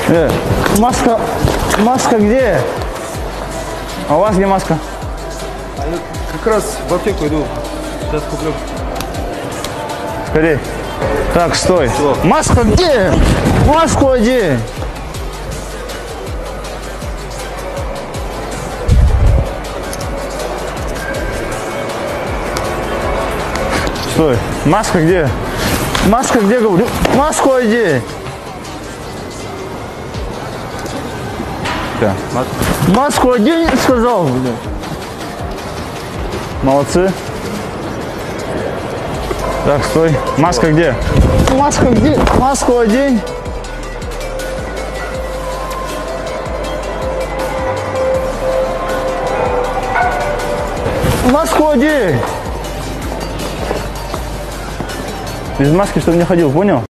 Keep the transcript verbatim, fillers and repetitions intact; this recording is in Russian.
Э, маска, маска где? А у вас где маска? А я как раз в аптеку иду. Сейчас куплю. Скорей. Так, стой. Что? Маска где? Маску одень. Стой. Маска где? Маска где, говорю? Маску одень. Да. Маску одень, сказал. Блин. Молодцы. Так, стой. Маска где? Маска где? Маску одень. Маску одень. Без маски, чтобы не ходил, понял?